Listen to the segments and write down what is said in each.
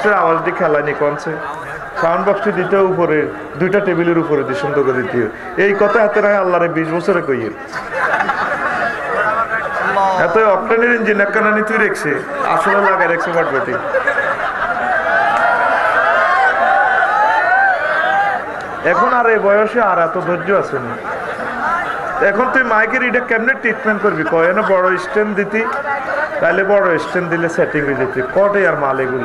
বক্সের আওয়াজটি খেলানি কনছে সাউন্ড বক্সটি দিতে উপরে দুইটা টেবিলের উপরে দিয়ে সুন্দর করে দিতে এই কথা হাতে রায় আল্লাহরে 20 বছরে কইয়ে এত অক্টানের ইঞ্জিন একখানি তুই রেখছে আসলে লাগাই রেখছে বাটবাটি এখন আর এই বয়সে আর এত ধৈর্য আছে না এখন তুই মাইকের এটা কেমনে ট্রিটমেন্ট করবি কয় না বড় স্ট্যান্ড দিতি তাহলে বড় স্ট্যান্ড দিলে সেটিং হয়ে যেত কটে আর মাল এগুলো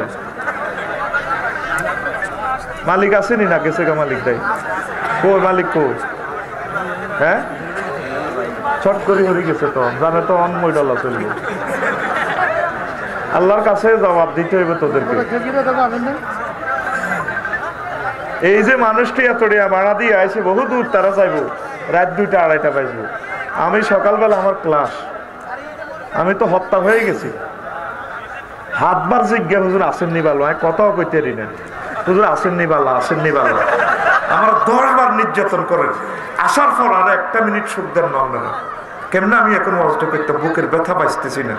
মালিক আসেনি না কেসে মালিক দেয় কই মালিক কই হ্যাঁ ছট করে হয়ে গেছে তো জানে তো অনময়ডাল চলবে আল্লাহর কাছে জবাব দিতে হইবে তোদেরকে এই যে মানুষটি এতটা ভাড়া দিয়ে আইছে বহু দূর তারা চাইবো রাত 2টা 2:30 বাজবো আমি সকালবেলা আমার ক্লাস আমি তো হত্যা হয়ে গেছি হাতবার জিজ্ঞা হুজুর আসেননি ভালো আমি কথাও কইতে পারি না হুজুর আসেননি ভালো আমার 10 বার নির্যাতন করেন আসার পর আর 1 মিনিট সুখ দেন না কেমন আমি এখন অবস্থা করতে বুকের ব্যথা বাঁচতেছি না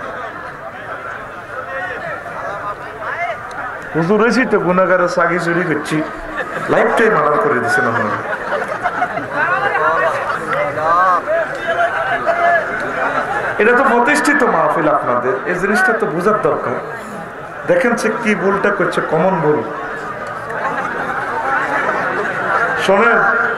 হুজুর হয়েছি তো গুনাগারের সাগি চুরি করছি লাইফটাই মার্ডার করে দিচ্ছেন আমার এটা তো প্রতিষ্ঠিত মাহফিল আপনাদের এই জিনিসটা তো বোঝার দরকার দেখেন সে কি ভুলটা করছে কমন ভুল শোনেন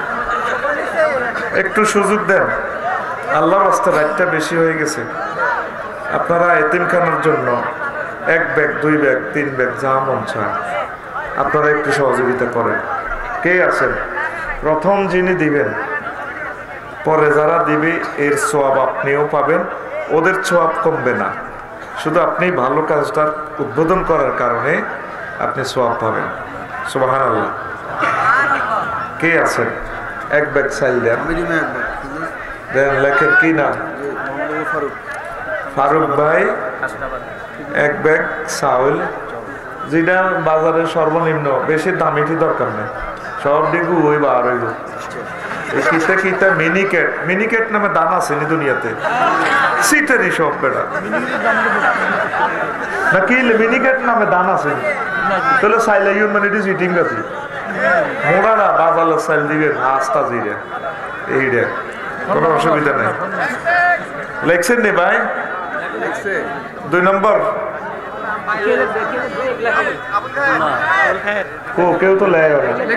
একটু সুযোগ দেন আল্লাহর রাস্তা রাতটা বেশি হয়ে গেছে আপনারা এতিমখানার জন্য 1 ব্যাগ 2 ব্যাগ 3 ব্যাগ যা মন চায় আপনারা একটু সহযোগিতা করেন কে আছেন প্রথম যিনি দিবেন পরে যারা দিবে এর সওয়াব আপনিও পাবেন ওদের সওয়াব কমবে না শুধু আপনি ভালো কাজটার উদ্বোধন করার কারণে আপনি সওয়াব পাবেন সুবহানাল্লাহ কে আছেন 1 ব্যাগ চাইল দেন লেখেন কি নাম ফারুক ভাই 1 ব্যাগ চাউল যেটা বাজারে সর্বনিম্ন বেশি দামিটি দরকার নেই সব দিকু ওই বার হইব কিতা কিতা মিনিকেট নামে দান আছে নি দুনিয়াতে সিটেরই সব বেড়া না কি মিনিকেট নামে দান আছে তাহলে সাইলে হিউম্যানিটি সিটিং আছে মোড়ারা বাজারের সাইল দিবে আস্তা জিরে এইটা কোনো অসুবিধা নেই লেখছেন নি ভাই 2 নম্বর কেউ তো লেয়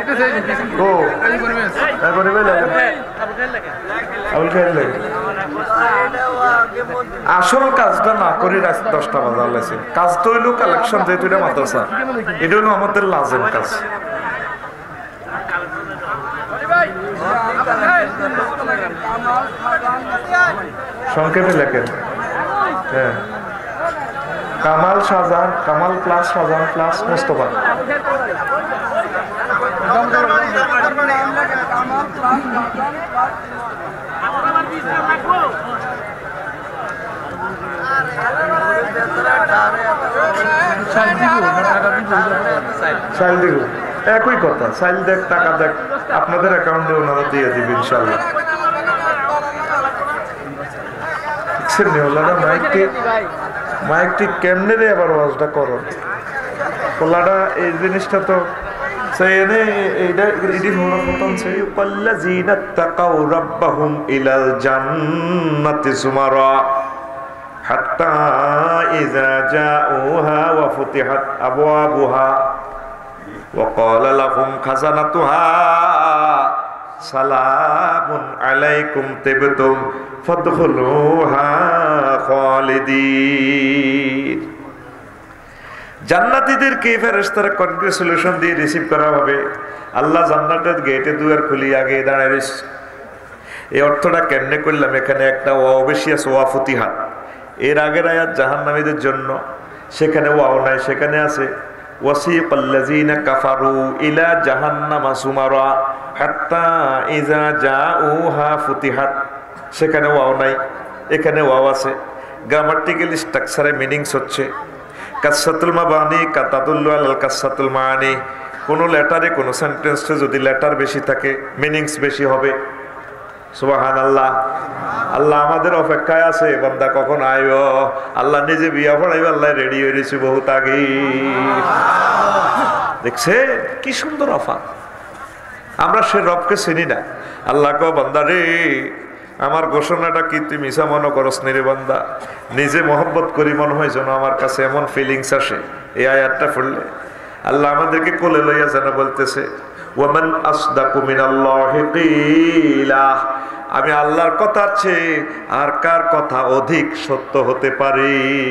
আসল কাজটা না করি 10টা বাজার লাগছে কাজ তো হইলো কালেকশন যেহেতু এটা মাদ্রাসা এটা হইলো আমাদের লাজেম কাজ সংক্ষেপে লেখেন হ্যাঁ কামাল শাহজাহান কামাল প্লাস শাহজাহান প্লাস মোস্তফা একই কথা সাইল দেখ টাকা দেখ আপনাদের অ্যাকাউন্টে ওনারা দিয়ে দিবে ইনশাল্লাহ মাইকটি কেমনে রে আবার ওয়াজটা করো পোলাটা এই জিনিসটা তো হাত্তা ইযা জাউহা ওয়া ফুতিহাত আবওয়াবুহা ওয়া ক্বালা লাহুম খাযানাতুহা সালামুন আলাইকুম তিবতুম ফাদখুলুহা খালিদিন। জান্নাতীদেরকে ফেরেশতারা কনগ্রেচুলেশন দিয়ে রিসিভ করা হবে। আল্লাহ জান্নাতের গেটে দুয়ার খুলি আগে দাঁড়ায় রয়েছে। এই অর্থটা কেমনে করলাম, এখানে একটা ওয়াও বেশি আছে, ওয়া ফুতিহাত। এর আগের আয়াত জাহান্নামীদের জন্য, সেখানে ওয়াও নাই, সেখানে আছে ওয়াসিকাল্লাযীনা কাফারু ইলা জাহান্নামা যুমারা হাত্তা ইযা জাউহা ফুতিহাত। সেখানে ওয়াও নাই, এখানে ওয়াও আছে। গ্রামাটিক্যাল স্ট্রাকচারে মিনিংস হচ্ছে কাসসাতুল মাবানি কাতাদুল্লু আলাল কাসসাতুল মাআনি। কোনো লেটারে কোনো সেন্টেন্সে যদি লেটার বেশি থাকে মিনিংস বেশি হবে। সুবহানাল্লাহ। আল্লাহ আমাদের অপেক্ষায় আছে, বান্দা কখন আইব। আল্লাহ নিজে বিয়া পড়াইব, আল্লাহ রেডি হয়ে রয়েছে বহুত আগে। দেখছে কি সুন্দর অফার। আমরা সে রবকে চিনি না। আল্লাহ কো বান্দা রে, আমার ঘোষণাটা কি তুই মিছা মনে করস নি রে বান্দা? নিজে মহব্বত করি মনে হয় যেন আমার কাছে এমন ফিলিংস আসে। এই আয়াতটা পড়লে আল্লাহ আমাদেরকে কোলে লইয়া যেন বলতেছে, ওয়ামান আসদাকু মিনাল্লাহি কিলা, আমি আল্লাহর কথা চেয়ে আর কার কথা অধিক সত্য হতে পারে?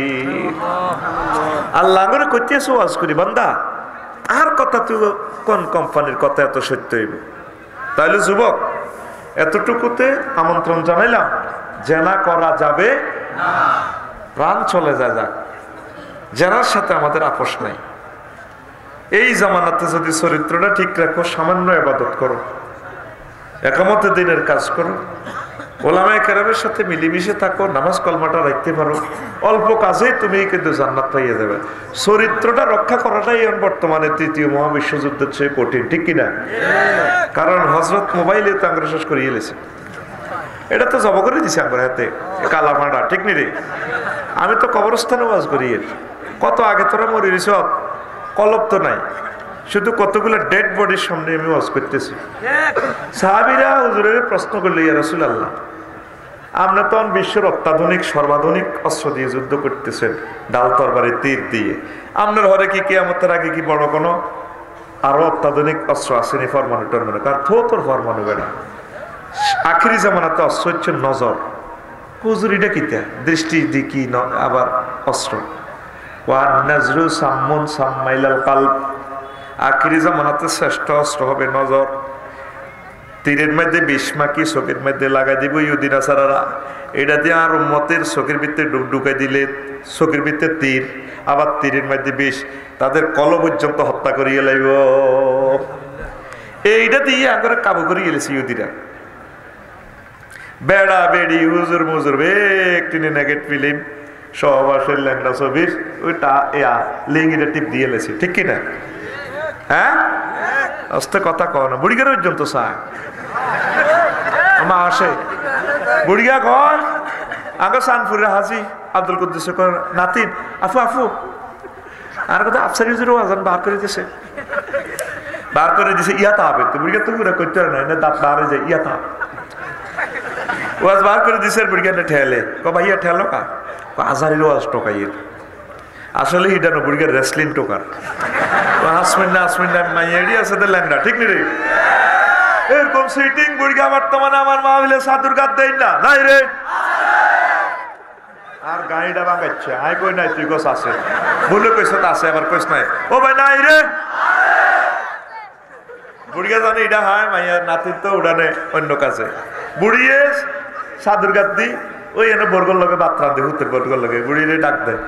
আল্লাহ করে কইতেছে ওয়াজ করি বান্দা, আর কথা তুই কোন কোম্পানির কথা এত সত্য হইব? তাইলে যুবক, এতটুকুতে আমন্ত্রণ জানাইলাম, জেনা করা যাবে না, প্রাণ চলে যায় যাক, জেনার সাথে আমাদের আপোষ নাই। এই জামানাতে যদি চরিত্রটা ঠিক রাখো, সামান্য ইবাদত করো, একামতে দিনের কাজ করো, ওলামায়ে কেরামের সাথে মিলেমিশে থাকো, নামাজ কলমাটা রাখতে পারো, অল্প কাজেই তুমি কিন্তু জান্নাত পাইয়ে দেবে। চরিত্রটা রক্ষা করাটাই এখন বর্তমানে তৃতীয় মহাবিশ্বযুদ্ধের চেয়ে কঠিন, ঠিক কিনা? কারণ হযরত মোবাইলে তো আঙ্গুর শেষ করিয়ে এলেছে, এটা তো জব করে দিছে আঙ্গুর হাতে কালা ফাঁড়া, ঠিক নি রে? আমি তো কবরস্থানে ওয়াজ করি, কত আগে তোরা মরে গেছ, কলব তো নাই, শুধু কতগুলো ডেড বডির সামনে আমি ওয়াজ করতেছি। সাহাবীরা হুজুরের প্রশ্ন করলে, ইয়া রাসূলুল্লাহ, আপনি তো বিশ্বের অত্যাধুনিক সর্বাধুনিক অস্ত্র দিয়ে যুদ্ধ করতেছেন, ডাল তরবারি তীর দিয়ে, আপনার ঘরে কি কিয়ামতের আগে কি বড় কোনো আরো অত্যাধুনিক অস্ত্র আসেনি? ফরমানু টরমানু, কারণ তোর ফরমানু বেড়া। আখিরি জামানাতে অস্ত্র হচ্ছে নজর। হুজুরিটা কিতা দৃষ্টি দিকি আবার অস্ত্র। ওয়ান নাজরু সাম্মুন সাম্মাইলাল কালব, আখিরি জামানাতে শ্রেষ্ঠ অস্ত্র হবে নজর। তীরের মধ্যে বিষ মাকি চোখের মধ্যে লাগাই দিব ইহুদি নাসারারা, এটা দিয়ে আর উম্মতের চোখের ভিতরে ঢুকাই দিলে চোখের ভিতরে তীর, আবার তীরের মধ্যে বিষ, তাদের কল পর্যন্ত হত্যা করিয়ে লাইব। এইটা দিয়ে আগে কাবু করিয়ে গেলেছে ইহুদিরা। বেড়া বেড়ি হুজুর মুজুর একটি নেগেট ফিল্ম সব আসে ল্যাংড়া ছবির ওইটা লিঙ্গিটা টিপ দিয়ে লেছি, ঠিক কিনা? হ্যাঁ, আস্তে কথা কও না, বুড়িগার পর্যন্ত চায় আমার আসে। বুড়িগা কয় আগে সানপুরের হাজি আব্দুল কুদ্দুস নাতিন আফু আফু, আর কথা আফসারি হুজুর আজান বার করে দিছে, বার করে দিছে ইয়াতা হবে তো বুড়িগা তো পুরা করতে পারে না, দাঁত বার হয়ে যায় ইয়াতা ওয়াজ বার করে দিছে। বুড়িগাটা ঠেলে ক ভাইয়া ঠেলো কা আজারির ওয়াজ টোকাইয়ের, আসলে হিডানো বুড়িগার রেসলিং টোকার হাসমেন না মাইয়াডি আছে ল্যাংড়া, ঠিক নি রে? এরকম সিটিং বুড়িগা বর্তমানে আমার মা হইলে সাধুর গাত দেয় না, নাই রে? আর গাড়িটা ভাঙাচ্ছে, আই কই নাই, তুই গোস আছে বলে কইস আছে, আবার কইস নাই, ও ভাই নাই রে? বুড়িগা জানে এটা হয় মাইয়ার নাতির তো উড়ানে অন্য কাছে, বুড়িয়ে সাধুর গাত দি ওই এনে বর্গর লগে বাত্রা দে, হুতের বর্গর লগে বুড়িয়ে ডাক দেয়,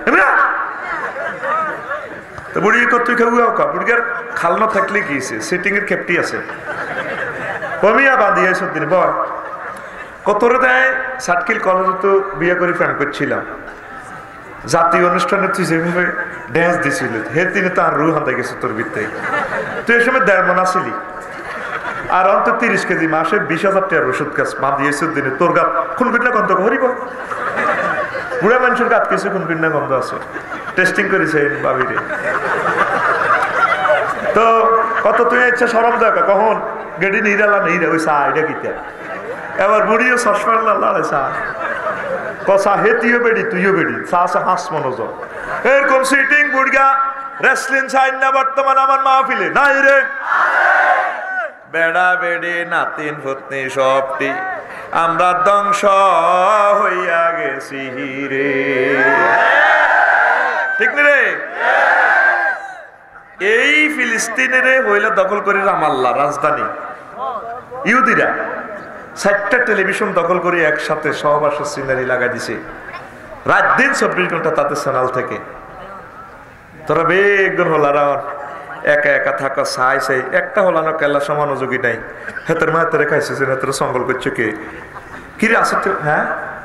তো বুড়ি তুই খেয়ে কা বুড়িগার খালনা থাকলে কি সিটিং এর খেপটি আছে, কমিয়া বাঁধিয়ে সত্যি বল কতরে দেয়। সাতকিল কলেজে তো বিয়ে করে ফ্যান করছিলাম, জাতীয় অনুষ্ঠানে তুই যেভাবে ড্যান্স দিছিল হে তিনি তার রু হাতে গেছে তোর ভিত্তে, তুই এই সময় 1.5 মণ আসিলি, আর অন্তত 30 কেজি মাসে 20,000 টাকার ওষুধ গাছ মা দিয়েছে দিনে, তোর গাছ খুন কিনা গন্ধ হরিব, বুড়া মানুষের গাছ কিছু খুন কিনা গন্ধ আছে, টেস্টিং করেছে বাবিরে। তো কত তুই ইচ্ছা সরম দেখা কখন গেডি নিরালা নেই রে ওই চা এটা কিতা, এবার বুড়িও চশমার লাল চা কষা হে তুইও বেড়ি তুইও বেড়ি চা আছে হাস মনোযোগ, এরকম সিটিং বুড়িয়া রেসলিং সাইন না বর্তমান আমার মাহফিলে নাই রে? বেড়া বেড়ি নাতিন ভূতনি সবটি আমরা ধ্বংস হইয়া গেছি রে, ঠিক নি রে? এই ফিলিস্তিনের হইলে দখল করে রামাল্লাহ রাজধানী, ইহুদিরা 4টা টেলিভিশন দখল করে একসাথে সহবাসের সিনারি লাগাই দিছে, রাত দিন 24 ঘন্টা তাদের চ্যানেল থেকে। তোরা বেগুন হলারা একা একা থাকা চাই চাই, একটা হলানো কেলা সমানোযোগী নাই, হেতের মা হেতের খাইছে হেতের সঙ্গল করছে কে কিরে আছে তো, হ্যাঁ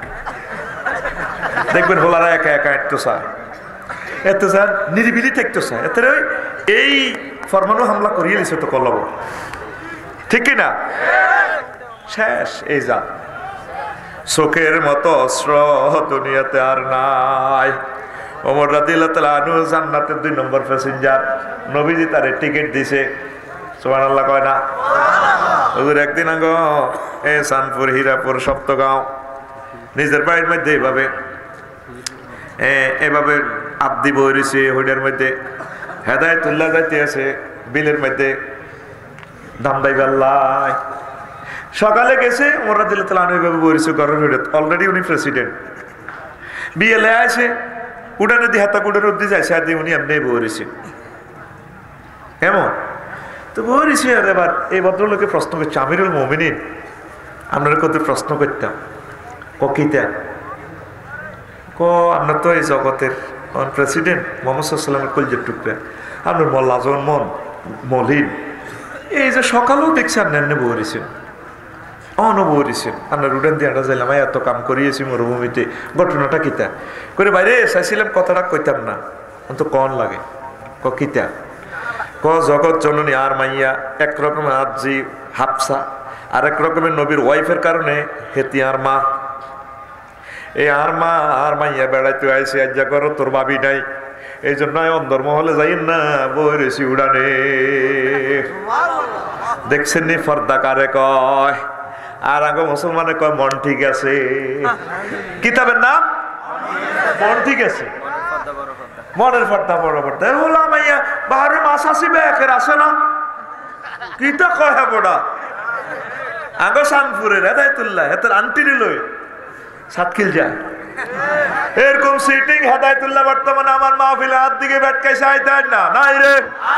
দেখবেন হলারা একা একা একটু চায়, এত স্যার নিরিবিলি থাকতো স্যার, এত এই ফরমানো হামলা করিয়ে দিছে তো কলব, ঠিক কিনা? শেষ এই যা চোখের মতো অস্ত্র দুনিয়াতে আর নাই, ওমর রাদিয়াল্লাহু তাআলা আনহু জান্নাতের 2 নম্বর প্যাসেঞ্জার, নবীজি তারে টিকিট দিছে। সুবহানাল্লাহ কয় না? হুজুর একদিন আগে সানপুর, হীরাপুর, সপ্তগাঁও নিজের বাড়ির মধ্যে এভাবে আব্দি বই রয়েছে, হইডার মধ্যে হেদায়েতুল্লাহ যাইতে আছে বিলের মধ্যে দামদাই বেল্লায়। সকালে গেছে ওমর রাদিয়াল্লাহু তাআলা আনহু এভাবে বই রয়েছে ঘরের হইডে, অলরেডি উনি প্রেসিডেন্ট। বিয়েলে আসে উড়ানে দিয়ে হাতা কুড়ার অব্দি যাইছে, আর উনি এমনি বই রয়েছে এমন তো বই রয়েছে। আর এবার এই ভদ্রলোকে প্রশ্ন করছে, আমিরুল মুমিনিন আপনার কত প্রশ্ন করতাম কিতা আপনার তো এই জগতের প্রেসিডেন্ট মোহাম্মদ সাল্লাল্লাহু আলাইহি ওয়াসাল্লামের কলিজার টুকরা, আপনার লাজন মন মলিন, এই যে সকালেও দেখছি আপনি এমনি বই রয়েছেন, অনবরিছেন আপনার উড়ান দিয়ে আটা যাইলাম, এত কাম করিয়েছি মরুভূমিতে, ঘটনাটা কিতা করে বাইরে চাইছিলাম কথাটা কইতাম না, তো কন লাগে কিতা জগৎ জননী আর মাইয়া, একরকমের আজি হাফসা, আর এক রকমের নবীর ওয়াইফের কারণে হেতি আর মা, এই আর মা আর মাইয়া বেড়াইতে আইসি, আজ যা করো তোর ভাবি নাই, এই জন্য অন্দরমহলে যাই না বই রেছি উড়ানে। দেখছেন নি ফর্দা কারে কয়, আর আগে মুসলমানে কয় মন ঠিক আছে। কিতাবের নাম মন ঠিক আছে, মনের ফর্দা বড় ফর্দা। বললাম মাইয়া বাহারে মাছ আসিবে একের আসে না, কিতা কয় হ্যাঁ বড়া আগে সানপুরের হেদায়েতুল্লাহ হেতার আন্টিরে লই সাতখিল যায় এরকম সিটিং। হেদায়েতুল্লাহ বর্তমানে আমার মাহফিলে হাত দিকে বেটকাই চাইতে না নাই রে,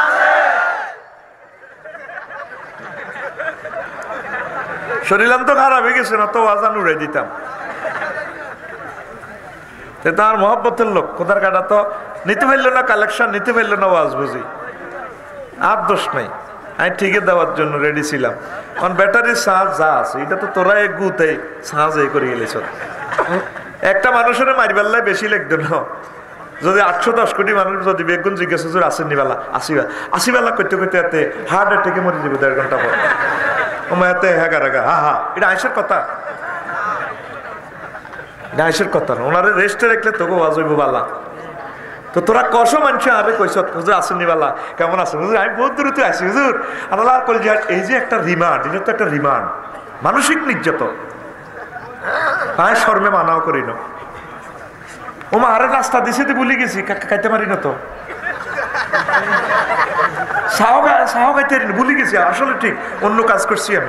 শরীরাম তো খারাপ হয়ে গেছে না তো আজান উড়ে দিতাম। তার মহব্বতের লোক, কোথার কাটা তো নিতে পারল না, কালেকশন নিতে পারল না, ওয়াজ বুঝি আর দোষ নাই, আমি ঠিকই দেওয়ার জন্য রেডি ছিলাম। কারণ ব্যাটারির সাজ যা আছে এটা তো তোরা এক গুতে সাজ এই করে গেলেছ। একটা মানুষের মারিবেল্লায় বেশি লাগতো না, যদি 810 কোটি মানুষ যদি বেগুন জিজ্ঞাসা করে আসেননি বেলা আসি বেলা করতে করতে এতে হার্ট অ্যাটাকে মরে যাবে 1.5 ঘন্টা পর। ওমাতে হ্যাঁ হা হা, এটা আইসের কথা, এটা আইসের কথা না। ওনারে রেস্টে রাখলে তোকে ওয়াজ হইব বালা। তো তোরা কষ মানুষ আরে কইস হুজুর আসেননি বেলা কেমন আছেন হুজুর, আমি বহুত দূরে তুই আসি হুজুর আল্লাহ কলজি। এই যে একটা রিমান্ড, এটা তো একটা রিমান্ড, মানসিক নির্যাতন, তাই শর্মে মানাও করি না। ওমা আরে রাস্তা দিছে তো ভুলে গেছি, খাইতে পারি না তো সাহ খাইতে ভুলে গেছি, আসলে ঠিক অন্য কাজ করছি আমি,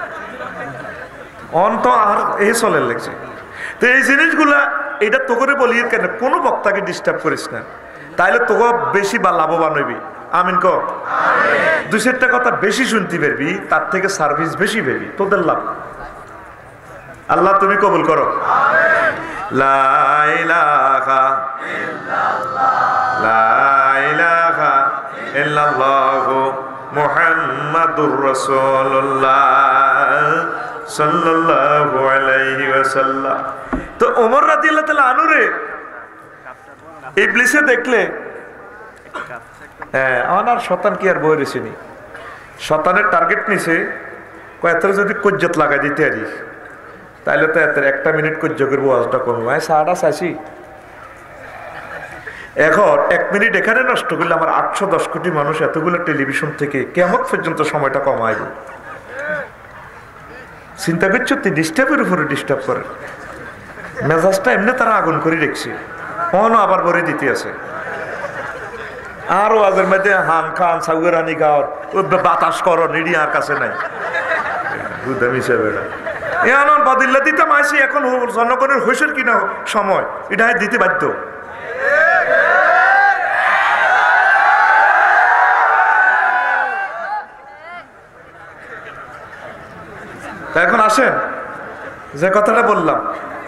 অন্ত আর এই চলে লাগছে। তো এই জিনিসগুলা এটা তো করে বলি কেন, কোনো বক্তাকে ডিস্টার্ব করিস না, তাইলে তোকে বেশি বা লাভবান হইবি। আমিন ক, 2-4টা কথা বেশি শুনতে পারবি, তার থেকে সার্ভিস বেশি পাবি, তোদের লাভ। আল্লাহ তুমি কবুল করো। লা ইলাহা ইল্লাল্লাহ, লা ইলাহা ইল্লাল্লাহু মুহাম্মাদুর রাসূলুল্লাহ সাল্লাল্লাহু আলাইহি ওয়াসাল্লাম। তো ওমর রাদিয়াল্লাহু তাআলা আনহু রে ইবলিসে দেখলে, আমার শতান কি আর বই রেছিনি, শতানের টার্গেট নিছে কয়েকটা যদি কজ্জত লাগাই দিতে পারিস তাইলে তো এত 1 মিনিট কজ্জ করবো, ওয়াজটা করবো। আমি সাড়া চাইছি, এখন 1 মিনিট এখানে নষ্ট করলে আমার 810 কোটি মানুষ এতগুলো টেলিভিশন থেকে কিয়ামত পর্যন্ত সময়টা কমাইব। চিন্তা করছো তুই ডিস্টার্বের উপরে ডিস্টার্ব করে, মেজাজটা এমনি তারা আগুন করে রেখছে, অনও আবার ভরে দিতে আছে। আর ওয়াজের মধ্যে হান খান সাউরানি গাওয়ার বাতাস করো নিড়ি আর কাছে নাই, বুদ্ধা হিসেবে এমন বদিল্লা দিতাম আসি। এখন জনগণের হইসের কিনা সময়, এটা দিতে বাধ্য। এখন আসেন যে কথাটা বললাম,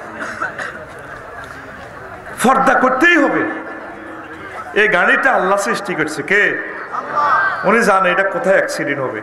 পর্দা করতেই হবে। এই গাড়িটা আল্লাহ সৃষ্টি করছে, কে? উনি জানে এটা কোথায় অ্যাক্সিডেন্ট হবে।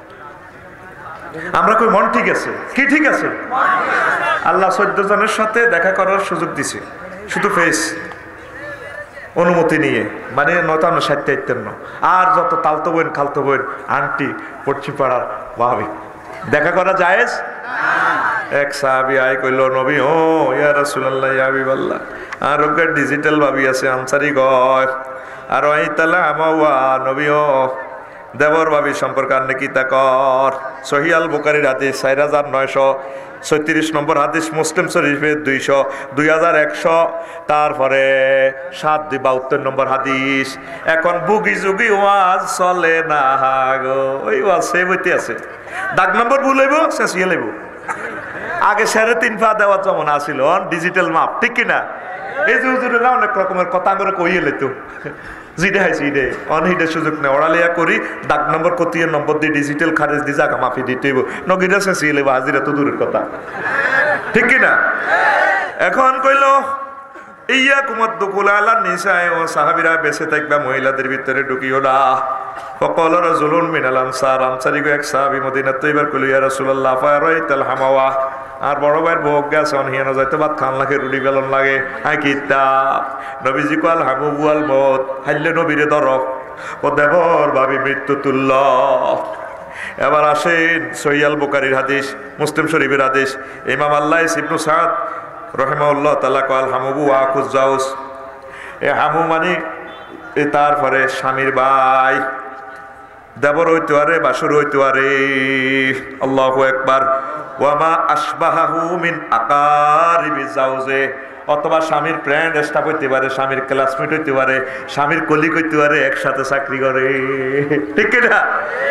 আমরা কই মন ঠিক আছে, কি ঠিক আছে? আল্লাহ 14 জনের সাথে দেখা করার সুযোগ দিছে, শুধু ফেস অনুমতি নিয়ে, মানে 59-58 আর যত তালতো বোন খালতো বোন আন্টি পড়ছি পাড়ার ভাবি দেখা করা জায়েজ। এক সাহাবী আয় কইল, নবী ও ইয়া রাসূলুল্লাহ ইয়া হাবিবাল্লাহ, আর ওকে ডিজিটাল ভাবি আছে আনসারি গয় আর ওই তালা আমাওয়া নবীও দেবর ভাবি সম্পর্কে আর নাকি তা কর সহিহ আল বুখারীর হাদিস 4936 নম্বর হাদিস, মুসলিম শরীফের 2100 তারপরে 772 নম্বর হাদিস। এখন বুগি যুগি ওয়াজ চলে না গো, ওই ওয়াজ সে বইতে আছে দাগ নম্বর ভুলাইব শেষিয়ে লাইব। আগে 3.5 পা দেওয়া যেমন আসিল ডিজিটাল মাপ, ঠিক কিনা? এই যে হুজুরেরা অনেক রকমের কথা করে কইয়ে লেত যেটা হাইছি রে অনহিডে সুযোগ নেই ওড়ালিয়া করি দাগ নম্বর কতিয়ে নম্বর দিয়ে ডিজিটাল খারেজ দিয়ে জায়গা মাফি দিতে নগিরা শেষিয়ে লেব হাজিরা তো দূরের কথা, ঠিক কিনা? এখন কইল ইয়া কুমার দুকুল আলা নিসায় ও সাহাবিরা বেঁচে থাকবা মহিলাদের ভিতরে ঢুকিও না। ফকল রাজুলুন মিনাল আনসার, আনসারি গো এক সাহাবী মদিনাত তৈবার কইল ইয়া রাসূলুল্লাহ ফারাইতাল হামাওয়া, আর বড় ভাইয়ের ভোগ গেছে অনহিয়ানো যাইতে ভাত খান লাগে রুটি বেলন লাগে হ্যাঁ কিতাব নবীজি কাল হামু বুয়াল মত হাইলে নবীরে ধরক ও দেবর ভাবি মৃত্যু তুল্য। এবার আসেন সহিহ আল বুখারীর হাদিস, মুসলিম শরীফের হাদিস, ইমাম আল্লাইস ইবনু সাদ রহিমাহুল্লাহ তাআলা কাল হামু ওয়া খুজাউস, এ হামু মানে তারপরে স্বামীর ভাই, দেবর হইতে পারে বাসুর হইতে পারে। আল্লাহু আকবার। ওয়ামা আশবাহু মিন আকারিবি জাওজে, অথবা স্বামীর ফ্রেন্ড স্টাফ হইতে পারে, স্বামীর ক্লাসমেট হইতে পারে, স্বামীর কলিগ হইতে পারে, একসাথে চাকরি করে, ঠিক না?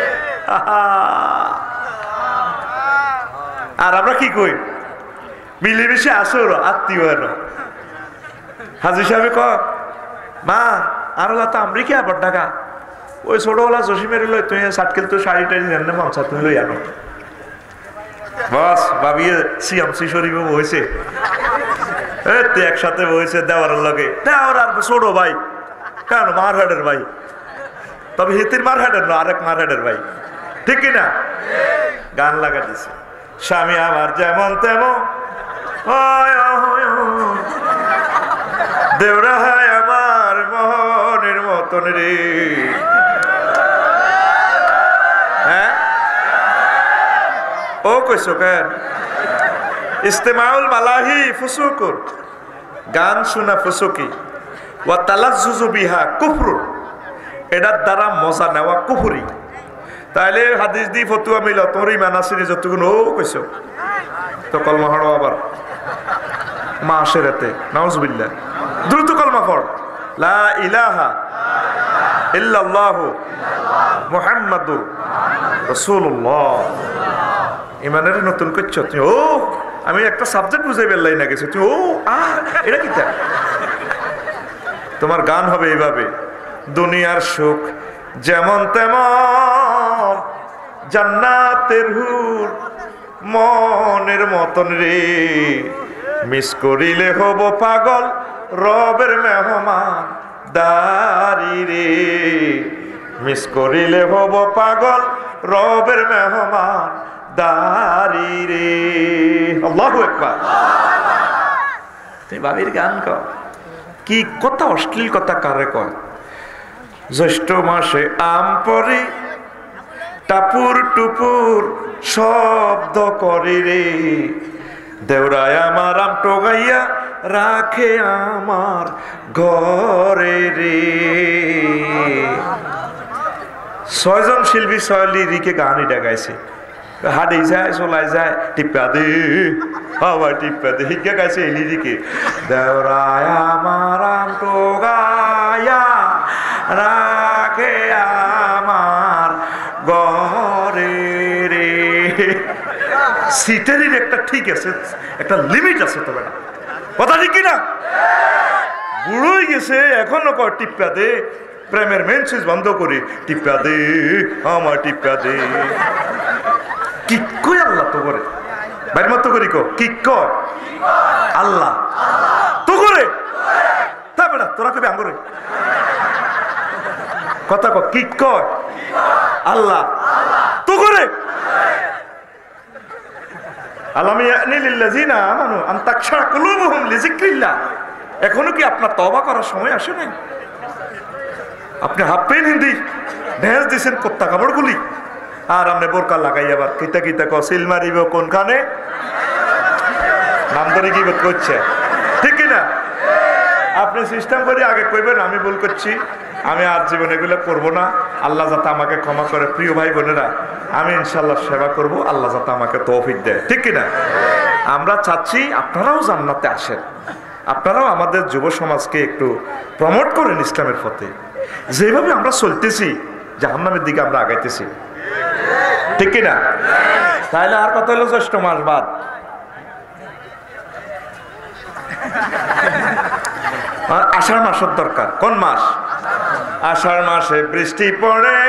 আর আমরা কি কই মিলেমিশে আসো আত্মীয় এনো। হাজি সাহেব ক মা আর তো আমরি কি আবার টাকা ওই ছোটবেলা জসিমের লই তুই সাটকেল তো শাড়ি টাড়ি জানলে মামসা তুমি লই আনো বস ভাবিয়ে সিএমসি শরীফে বইছে একসাথে বইছে দেওয়ার লগে দেওয়ার আর ছোট ভাই কেন মারহাটের ভাই, তবে হিতির মারহাটের না আরেক মারহাটের ভাই, ঠিক কিনা? গান লাগা দিছে স্বামী আমার যেমন তেমন দেওরা হয় আমার মোহনের মতন রে। হ্যাঁ ও কইছো কেন? ইস্তেমাউল মালাহি ফুসুকুর, গান শোনা ফুসুকি, ওয়া তালাজ্জুজু বিহা কুফরুন, এটার দ্বারা মজা নেওয়া কুফরি। তাইলে হাদিস দি ফতুয়া মিল তোর ইমান আসেনি যতগুলো ও কইছো তো কলমা হড়ো আবার মা আসে রাতে নাউজুবিল্লাহ দ্রুত কলমা পড় লা ইলাহা ইল্লাল্লাহু মুহাম্মাদুর রাসূলুল্লাহ। ইমানের নতুন করছো তুই, ও আমি একটা সাবজেক্ট বুঝাই বেলাই না গেছে তুই, ও এটা কি? তোমার গান হবে এইভাবে দুনিয়ার সুখ যেমন তেমন জান্নাতের হুর মনের মতন রে, মিস করিলে হব পাগল রবের মেহমান দারি রে, মিস করিলে হব পাগল রবের মেহমান দারি রে। আল্লাহু আকবার। তুই বাবির গান কর কি কথা, অশ্লীল কথা কারে কয়? জ্যৈষ্ঠ মাসে আম পরে টাপুর টুপুর শব্দ করে রে, দেওরায় আমার আম টোগাইয়া রাখে আমার ঘরে রে। 6 জন শিল্পী 6 লিরিকে গান এটা গাইছে, হাড়ি যায় চলাই যায় টিপা দে আবার টিপা দে হিগা গাইছে এই লিরিকে, দেওরায় আমার আম টোগাইয়া রাখে আমার ঘরে রে। সিটেরই একটা ঠিক আছে, একটা লিমিট আছে, তবে না কথা ঠিক কিনা? বুড়োই গেছে এখনো কয় টিপ্পা দে, প্রেমের মেন সুইচ বন্ধ করি টিপ্পা দে আমার টিপ্পা দে। কি কই আল্লাহ তো করে বাইর মতো করি কো কি কয় আল্লাহ তো করে, তবে না তোরা কবি আঙ্গুরে কথা কো কি কয় আল্লাহ তো করে। এখনো কি আপনার তওবা করার সময় আসে নাই? আপনি হাফ পেন হিন্দি ঢেঁস দিছেন কোত্তা কাপড় গুলি, আর আপনি বোরকা লাগাই আবার কিতা কিতা কসিল মারিব কোনখানে নাম ধরে কি করছে, ঠিক কিনা? আপনি সিস্টেম করে আগে কইবেন আমি ভুল করছি, আমি আর জীবনে এগুলো করবো না, আল্লাহ যাতে আমাকে ক্ষমা করে। প্রিয় ভাই বোনেরা, আমি ইনশাল্লাহ সেবা করব, আল্লাহ যাতে আমাকে তৌফিক দেয়, ঠিক কিনা? আমরা চাচ্ছি আপনারাও জান্নাতে আসেন, আপনারাও আমাদের যুব সমাজকে একটু প্রমোট করেন ইসলামের পথে। যেভাবে আমরা চলতেছি জাহান্নামের দিকে আমরা আগাইতেছি, ঠিক কিনা? তাহলে আর কত হলো? জ্যৈষ্ঠ মাস বাদ, আষাঢ় মাসের দরকার। কোন মাস? আষাঢ় মাসে বৃষ্টি পড়ে,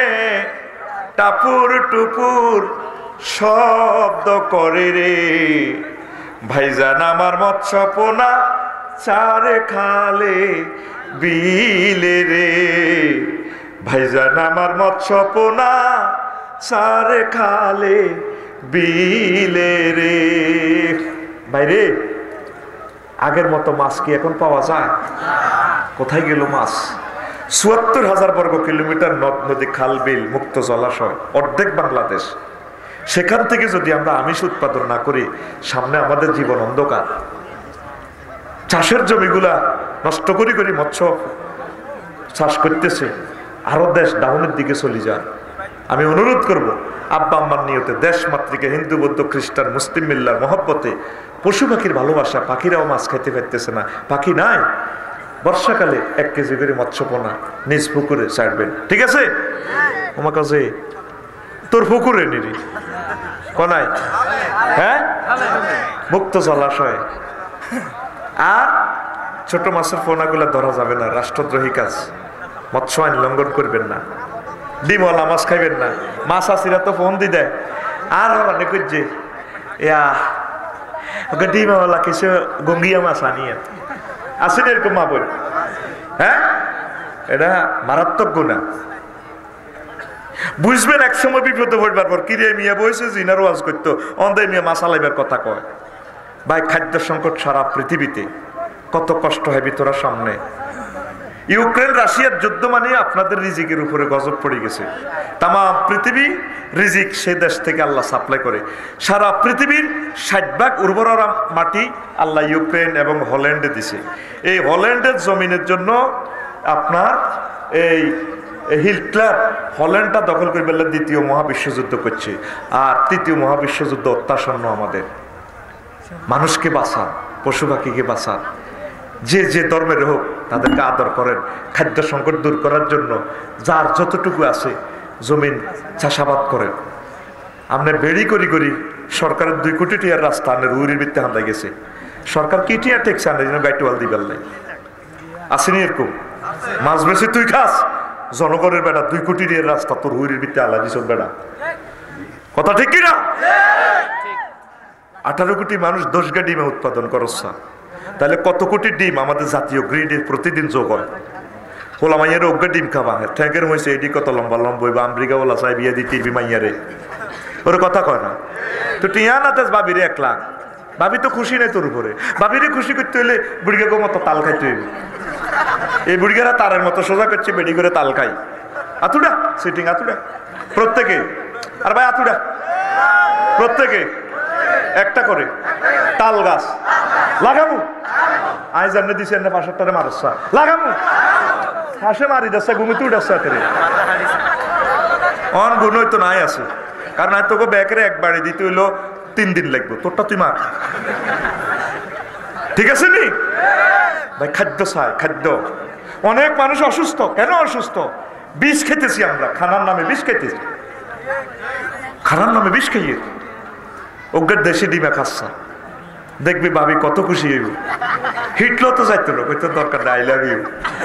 টাপুর টুপুর শব্দ করে রে, ভাইজান আমার মৎস্য পোনা চারে খালে বিলে রে, ভাইজান আমার মৎস্য পোনা চারে খালে বিলে রে। ভাইরে, আগের মতো মাছ কি এখন পাওয়া যায়? কোথায় গেল মাছ? ৭৪,০০০ বর্গ কিলোমিটার নদ নদী খাল বিল মুক্ত জলাশয়, অর্ধেক বাংলাদেশ। সেখান থেকে যদি আমরা আমিষ উৎপাদন না করি, সামনে আমাদের জীবন অন্ধকার। চাষের জমিগুলা নষ্ট করি করি মৎস্য চাষ করতেছে, আরো দেশ ডাউনের দিকে চলে যায়। আমি অনুরোধ করব, আব্বা আম্মার নিয়তে, দেশ মাতৃকে, হিন্দু বৌদ্ধ খ্রিস্টান মুসলিম মিল্লার মহব্বতে, পশু পাখির ভালোবাসা, পাখিরাও মাছ খাইতে পারতেছে না, পাখি নাই, বর্ষাকালে 1 কেজি করে মৎস্যপোনা নিজ পুকুরে ছাড়বেন, ঠিক আছে? আমার কাছে তোর পুকুরে নিরি কোনাই, হ্যাঁ, মুক্ত জলাশয়। আর ছোট মাছের পোনাগুলা ধরা যাবে না, রাষ্ট্রদ্রোহী কাজ। মৎস্য আইন লঙ্ঘন করবেন না, ডিমওয়ালা মাছ খাইবেন না। মাছ আসিরা তো ফোন দি দেয়, আর হরানি করছে ডিমওয়ালা কিছু গঙ্গিয়া মাছ আনিয়ে আসেন, এরকম মা বল, হ্যাঁ, এটা মারাত্মক গুণা। বুঝবেন এক সময় বিপদে পড়বার পর, কিরে মিয়া বসে জিনার ওয়াজ করতো, অন্ধায় মিয়া মাছ আলাইবার কথা কয়। ভাই, খাদ্য সংকট সারা পৃথিবীতে, কত কষ্ট হয় ভিতরা সামনে। ইউক্রেন রাশিয়ার যুদ্ধ মানে আপনাদের রিজিকের উপরে গজব পড়ে গেছে। তাম পৃথিবী রিজিক সে দেশ থেকে আল্লাহ সাপ্লাই করে। সারা পৃথিবীর 60% উর্বর মাটি আল্লাহ ইউক্রেন এবং হল্যান্ডে দিছে। এই হল্যান্ডের জমিনের জন্য আপনার এই হিটলার হল্যান্ডটা দখল করে ফেললে 2য় মহাবিশ্বযুদ্ধ করছে। আর 3য় মহাবিশ্বযুদ্ধ অত্যাসন্ন। আমাদের মানুষকে বাঁচান, পশু পাখিকে বাঁচান, যে যে ধর্মের হোক তাদেরকে আদর করেন। খাদ্য সংকট দূর করার জন্য যার যতটুকু আছে জমিন চাষাবাদ করেন। আমরা বেড়ি করি করি সরকারের 2 কোটি টিয়ার রাস্তা আনের উড়ির ভিত্তি হান্দায় গেছে। সরকার কি টিয়া টেকছে আনে যেন গাইটওয়াল দিবার নাই, আসেনি এরকম? মাছ বেশি তুই খাস, জনগণের বেড়া 2 কোটি টিয়ার রাস্তা তোর উড়ির ভিত্তি আল্লাহ দিস বেড়া। কথা ঠিক কিনা? 18 কোটি মানুষ 10 গা ডিমে উৎপাদন করছে, তাহলে কত কোটি ডিম আমাদের জাতীয় গ্রিডে প্রতিদিন যোগ হয়। পোলা মাইয়ারে অজ্ঞা ডিম খাবা, ঠ্যাঙ্কের হয়েছে এটি কত লম্বা লম্বা হইবা, আমেরিকা বলা চাই বিয়ে দিতে মাইয়ারে, ওর কথা কয় না তো। টিয়া না তেজ বাবিরে 1 লাখ, ভাবি তো খুশি নেই তোর উপরে। ভাবিরে খুশি করতে হইলে বুড়িগাকে মতো তাল খাইতে হইবে। এই বুড়িগারা তারের মতো সোজা করছে, বেডি করে তাল খাই। আতুডা সিটিং, আতুডা প্রত্যেকে, আর ভাই আতুডা প্রত্যেকে একটা করে তাল গাছ লাগাবো। আই জানে দিছে না 5-7টারে মারছা লাগাবো, হাসে মারি যাচ্ছে, ঘুমিতে উঠাচ্ছে হাতেরে অন গুণ হইতো নাই আছে। কারণ আর তোকে ব্যাকের একবারে দিতে হইলো 3 দিন লাগবে, তোরটা তুই মার, ঠিক আছে নি ভাই? খাদ্য চাই, খাদ্য। অনেক মানুষ অসুস্থ, কেন অসুস্থ? বিষ খেতেছি আমরা, খানার নামে বিষ খেতেছি, খানার নামে বিষ খাইয়ে ওগের দেশে ডিমা খাচ্ছা, দেখবি ভাবি কত খুশি হইব। হিটলো তো যাইতো না, কইতো দরকার নাই, আই লাভ ইউ।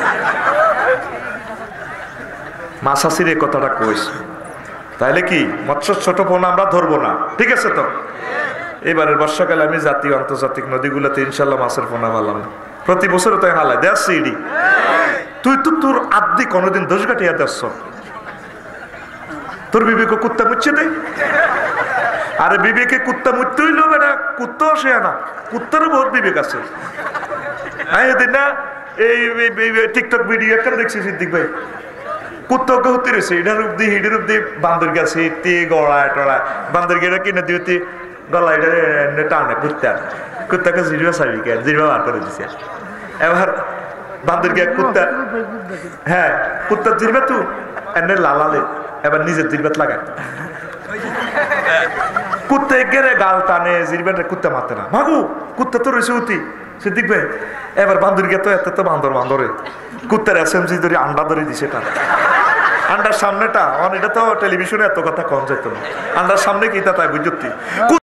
মাসাসির এই কথাটা কইস, তাহলে কি মৎস্য ছোট পোনা আমরা ধরবো না, ঠিক আছে তো? এবারের বর্ষাকালে আমি জাতীয় আন্তর্জাতিক নদীগুলোতে ইনশাল্লাহ মাছের পোনা পালাম, প্রতি বছর তাই হালায় দেশ ইডি। তুই তো তোর আদি কোনোদিন 10 গাটিয়া দেশ, তোর বিবেক কুত্তা মুচ্ছে দে। আরে বিবেকে কুত্তা মুততে হইলো বেটা, কুত্তা সে না, কুত্তারও বহুত বিবেক আছে। না এই টিকটক ভিডিও একটা দেখছি সিদ্দিক ভাই, কুত্তা হতে রয়েছে, এটার অব্দি হিডের অব্দি বান্দর গেছে, তে গড়ায় টড়ায় বান্দর গেটা কিনে দিতে গলা এটা টানে কুত্তার, কুত্তাকে জিরবা চাবি কে জিরবা বার করে দিছে। এবার বান্দর গিয়ে কুত্তা, হ্যাঁ কুত্তা জিরবে তু এনে লালালে এবার নিজের জিরবাত লাগায়, কুত্তে গেরে গাল টানে জিরবেটা কুত্তা মারতে না, ভাগু কুত্তা তো রয়েছে উতি সিদ্দিক ভাই। এবার বান্দর গিয়ে তো এত তো বান্দরে কুত্তার এসএমজি ধরে আন্ডা ধরে দিছে, তা আন্ডার সামনেটা এটা তো টেলিভিশনে এত কথা কম যেত না, আন্ডার সামনে কি তা তাই বুঝতি।